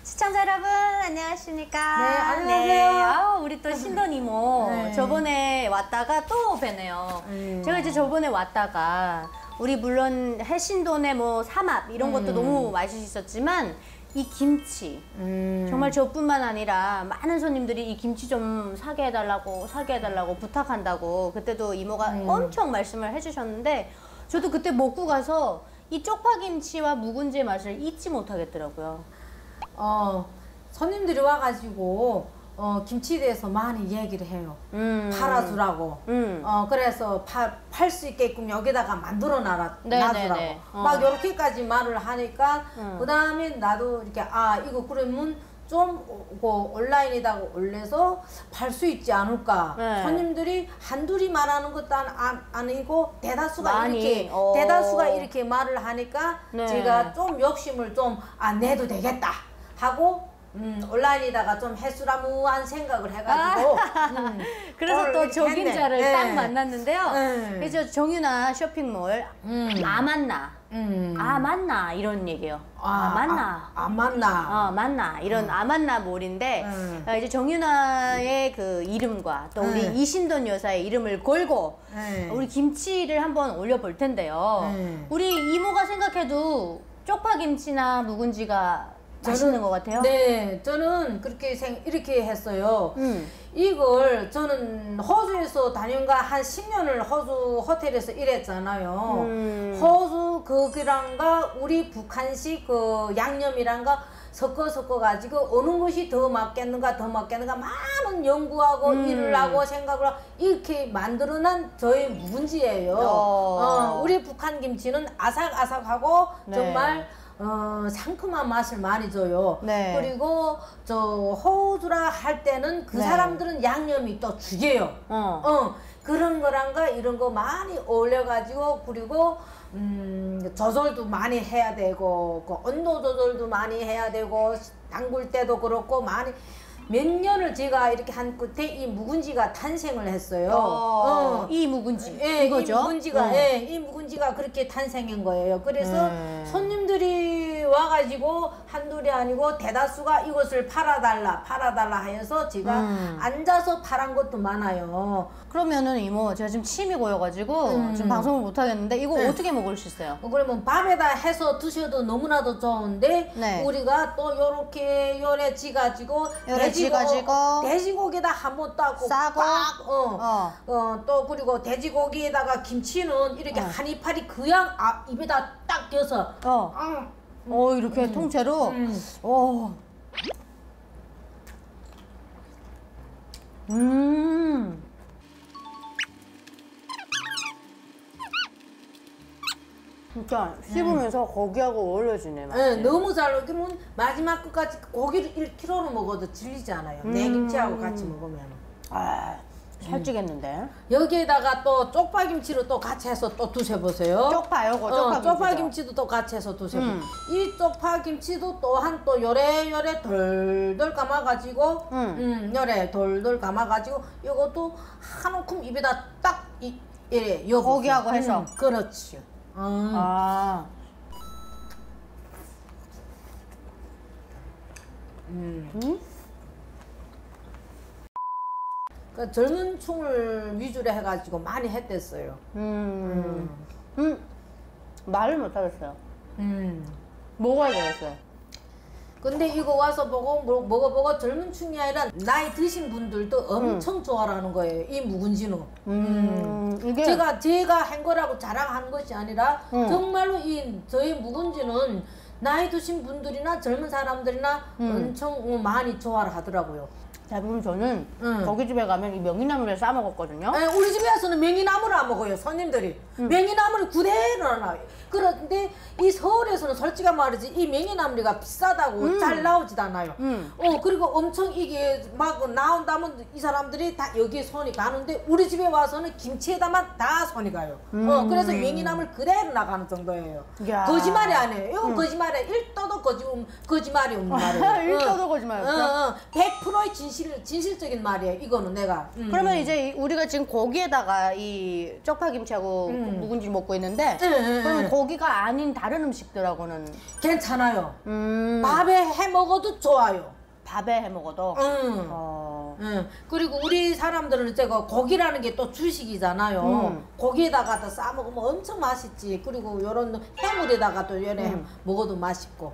시청자 여러분 안녕하십니까? 네, 안녕하세요. 네, 우리 또 신돈 이모 네. 저번에 왔다가 또 뵈네요. 제가 이제 저번에 왔다가 우리 물론 해신돈의 뭐 삼합 이런 것도 너무 맛있었지만 이 김치 정말 저뿐만 아니라 많은 손님들이 이 김치 좀 사게 해달라고 부탁한다고 그때도 이모가 엄청 말씀을 해주셨는데 저도 그때 먹고 가서 이 쪽파김치와 묵은지의 맛을 잊지 못하겠더라고요. 손님들이 와가지고 김치에 대해서 많이 얘기를 해요. 팔아주라고. 그래서 팔 수 있게끔 여기다가 만들어 놔주라고. 막 이렇게까지 말을 하니까 그 다음에 나도 이렇게 이거 그러면 좀 온라인에다가 올려서 팔 수 있지 않을까. 손님들이 한둘이 말하는 것도 아니고 대다수가 이렇게 말을 하니까 제가 좀 욕심을 좀 내도 되겠다 하고 온라인에다가 좀 해수라무한 생각을 해가지고 그래서 또 적임자를 딱 만났는데요. 그래서 정유나 쇼핑몰 맞나 이런 얘기예요. 맞나 이런 맞나 몰인데 이제 정유나의 그 이름과 또 우리 이신돈 여사의 이름을 걸고 우리 김치를 한번 올려볼 텐데요. 우리 이모가 생각해도 쪽파김치나 묵은지가 맛있는 것 같아요? 네, 저는 그렇게 이렇게 했어요. 이걸 저는 호주에서 다닌가 한 10년을 호주 호텔에서 일했잖아요. 호주 거기랑가 우리 북한식 그 양념이랑가 섞어 가지고 어느 것이 더 맞겠는가 많은 연구하고 일을 하고 생각을 하고 이렇게 만들어낸 저의 묵은지예요. 우리 북한 김치는 아삭아삭하고 정말 상큼한 맛을 많이 줘요. 그리고 저 호주라 할 때는 그 사람들은 양념이 또 죽여요. 그런 거랑가 이런 거 많이 올려가지고 그리고 조절도 많이 해야 되고 그 온도 조절도 많이 해야 되고 담글 때도 그렇고 많이 몇 년을 제가 이렇게 한 끝에 이 묵은지가 탄생을 했어요. 이 묵은지 이거죠? 이 묵은지가 그렇게 탄생한 거예요. 그래서 손님들이 와가지고 한둘이 아니고 대다수가 이것을 팔아달라 하여서 제가 앉아서 팔은 것도 많아요. 그러면은 이모 제가 지금 침이 고여가지고 지금 방송을 못 하겠는데 이거 어떻게 먹을 수 있어요? 그러면 밥에다 해서 드셔도 너무나도 좋은데 우리가 또 요렇게 요래 지가지고 돼지고기에다 한번 따고 싸고 또 그리고 돼지고기에다가 김치는 이렇게 한 이파리 그냥 입에다 딱 껴서 이렇게 통째로 진짜 씹으면서 고기하고 어우러지네. 너무 잘 어울리면 마지막 끝까지 고기를 1kg로 먹어도 질리지 않아요. 내김치하고 같이 먹으면. 살찌겠는데? 여기에다가 또 쪽파김치를 또 같이 해서 또 드셔보세요. 쪽파김치도 또 같이 해서 드셔보세요. 이 쪽파김치도 또한 또 요래 돌돌 감아가지고 요래 돌돌 감아가지고 이것도 한 움큼 입에다 딱 이래 고기하고 해서 그렇지요. 그 젊은 층을 위주로 해가지고 많이 했댔어요. 말을 못 하겠어요. 먹어야 되겠어요. 근데 이거 와서 먹어보고 젊은 층이 아니라 나이 드신 분들도 엄청 좋아하는 거예요. 이 묵은지는. 이게 제가 한 거라고 자랑하는 것이 아니라 정말로 저희 묵은지는 나이 드신 분들이나 젊은 사람들이나 엄청 많이 좋아를 하더라고요. 대부분 저는 거기 집에 가면 이 명이나물에 싸 먹었거든요. 우리 집에 와서는 명이나물을 안 먹어요, 손님들이. 명이나물이 그대로 나와요. 그런데 이 서울에서는 솔직히 말이지 이 명이나물이가 비싸다고 잘 나오지도 않아요. 그리고 엄청 이게 막 나온다면 이 사람들이 다 여기에 손이 가는데 우리 집에 와서는 김치에다만 다 손이 가요. 그래서 명이나물 그대로 나가는 정도예요. 거짓말이 아니에요. 이건 거짓말이에요. 1도도 거짓말이 없는 말이에요. 1도도 거짓말 없죠? 100%의 진실. 진실적인 말이에요. 이거는 내가. 그러면 이제 우리가 지금 고기에다가 이 쪽파김치하고 묵은지를 먹고 있는데 그러면 고기가 아닌 다른 음식들하고는 괜찮아요. 밥에 해 먹어도 좋아요. 밥에 해 먹어도. 그리고 우리 사람들은 제가 고기라는 게 또 주식이잖아요. 고기에다가 싸 먹으면 엄청 맛있지. 그리고 요런 해물에다가 또 요래 먹어도 맛있고.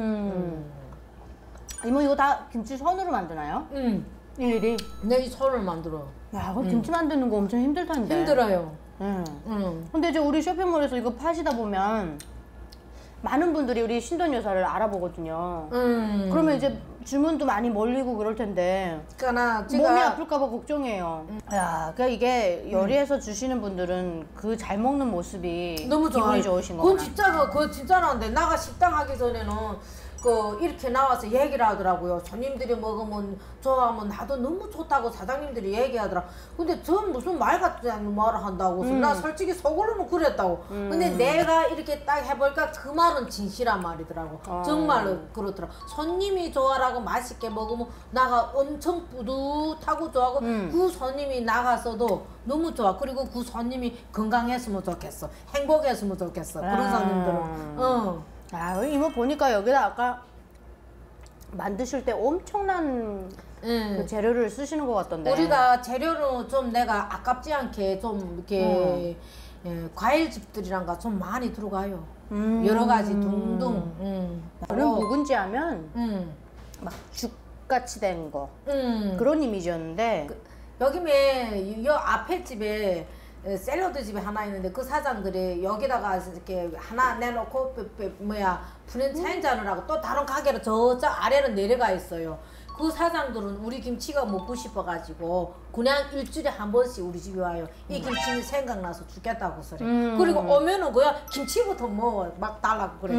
이모 이거 다 김치 손으로 만드나요? 일일이? 내 이 손을 만들어. 야, 그 김치 만드는 거 엄청 힘들 텐데. 힘들어요. 근데 이제 우리 쇼핑몰에서 이거 파시다 보면 많은 분들이 우리 신돈 여사를 알아보거든요. 그러면 이제 주문도 많이 몰리고 그럴 텐데 그러니까 몸이 아플까봐 걱정해요. 야, 그러니까 이게 요리해서 주시는 분들은 그 잘 먹는 모습이 너무 좋아요. 기분이 좋으신 거구나. 그건 진짜라는데 나가 식당 하기 전에는 이렇게 나와서 얘기를 하더라고요. 손님들이 먹으면 좋아하면 나도 너무 좋다고 사장님들이 얘기하더라. 근데 전 무슨 말 같지 않은 말을 한다고. 나 솔직히 속으로는 그랬다고. 근데 내가 이렇게 딱 해보니까 그 말은 진실한 말이더라고. 정말로 그렇더라고. 손님이 좋아라고 맛있게 먹으면 나가 엄청 뿌듯하고 좋아하고 그 손님이 나가서도 너무 좋아. 그리고 그 손님이 건강했으면 좋겠어. 행복했으면 좋겠어. 그런 손님들은. 아, 이모 보니까 여기다 아까 만드실 때 엄청난 그 재료를 쓰시는 것 같던데. 우리가 재료는 좀 내가 아깝지 않게 좀 이렇게 과일즙들이란가 좀 많이 들어가요. 여러 가지 둥둥. 저는 묵은지 하면 막 죽같이 된 거 그런 이미지였는데 여기에 요 앞에 집에 샐러드 집이 하나 있는데 그 사장들이 여기다가 이렇게 하나 내놓고 프랜차이즈 하느라고 또 다른 가게로 저쪽 아래로 내려가 있어요. 그 사장들은 우리 김치가 먹고 싶어가지고 그냥 일주일에 한 번씩 우리 집에 와요. 이 김치는 생각나서 죽겠다고 그래. 그리고 오면은 그냥 김치부터 막 달라고 그래.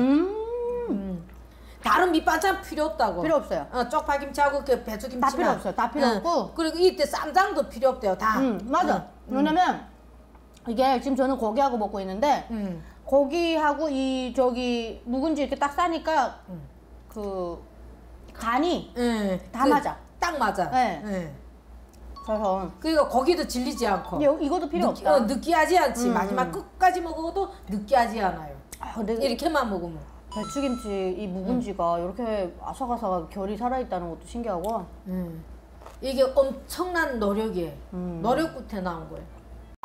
다른 밑반찬 필요 없다고. 필요 없어요. 쪽파김치하고 그 배추김치만. 다 필요 없어요. 다 필요 없고. 그리고 이때 쌈장도 필요 없대요. 다. 맞아. 왜냐면 이게 지금 저는 고기하고 먹고 있는데 고기하고 이 저기 묵은지 이렇게 딱 싸니까 그 간이 다 맞아. 딱 맞아. 그래서 그러니까 고기도 질리지 않고. 이것도 필요 없다. 느끼하지 않지. 마지막 끝까지 먹어도 느끼하지 않아요. 근데 이렇게만 먹으면. 배추김치 이 묵은지가 이렇게 아삭아삭하게 결이 살아있다는 것도 신기하고. 이게 엄청난 노력이에요. 노력 끝에 나온 거예요.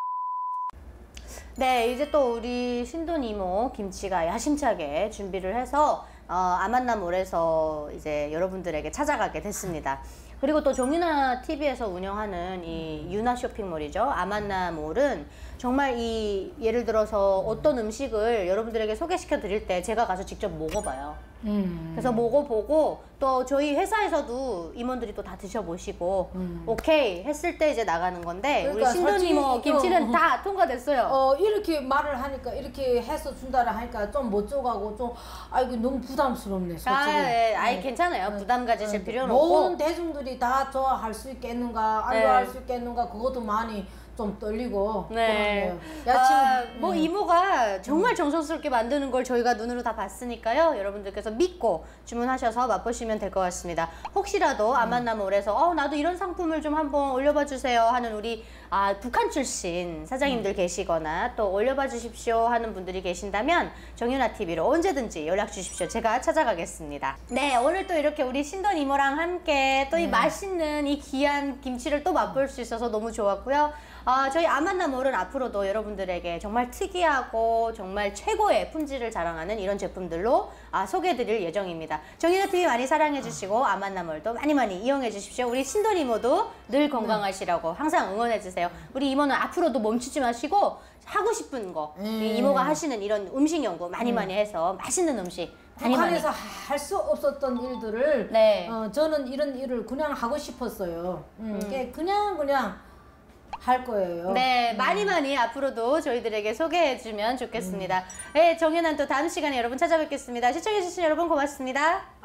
네, 이제 또 우리 신돈 이모 김치가 야심차게 준비를 해서 아만나몰에서 이제 여러분들에게 찾아가게 됐습니다. 그리고 또 종윤아 TV에서 운영하는 이 유나 쇼핑몰이죠. 아만나몰은 정말 이 예를 들어서 어떤 음식을 여러분들에게 소개시켜 드릴 때 제가 가서 직접 먹어봐요. 그래서 먹어보고 또 저희 회사에서도 임원들이 또 다 드셔보시고 오케이 했을 때 이제 나가는 건데 그러니까 우리 신돈 이모 김치는 다 통과됐어요. 이렇게 말을 하니까 이렇게 해서 준다라 하니까 좀 못 줘가고 좀 아이고 너무 부담스럽네 솔직히. 아이 괜찮아요. 부담 가지실 필요는 없고. 모든 대중들이 다 좋아할 수 있겠는가 안 좋아할 수 있겠는가 그것도 많이 좀 떨리고. 네. 야침 뭐 이모가 정말 정성스럽게 만드는 걸 저희가 눈으로 다 봤으니까요. 여러분들께서 믿고 주문하셔서 맛보시면 될 것 같습니다. 혹시라도 아만나몰에서 나도 이런 상품을 좀 한번 올려봐 주세요 하는 우리 북한 출신 사장님들 계시거나 또 올려봐 주십시오 하는 분들이 계신다면 정윤아 TV로 언제든지 연락 주십시오. 제가 찾아가겠습니다. 네, 오늘 또 이렇게 우리 신돈 이모랑 함께 또 이 맛있는 이 귀한 김치를 또 맛볼 수 있어서 너무 좋았고요. 저희 아만나몰은 앞으로도 여러분들에게 정말 특이하고 정말 최고의 품질을 자랑하는 이런 제품들로 소개해드릴 예정입니다. 정윤아 TV 많이 사랑해주시고 아만나몰도 많이 이용해 주십시오. 우리 신돈 이모도 늘 건강하시라고 항상 응원해주세요. 우리 이모는 앞으로도 멈추지 마시고 하고 싶은 거 이 이모가 하시는 이런 음식 연구 많이 해서 맛있는 음식 북한에서 할 수 없었던 일들을 저는 이런 일을 그냥 하고 싶었어요. 그냥 할 거예요. 네, 많이 앞으로도 저희들에게 소개해주면 좋겠습니다. 네, 정윤아는 또 다음 시간에 여러분 찾아뵙겠습니다. 시청해주신 여러분 고맙습니다.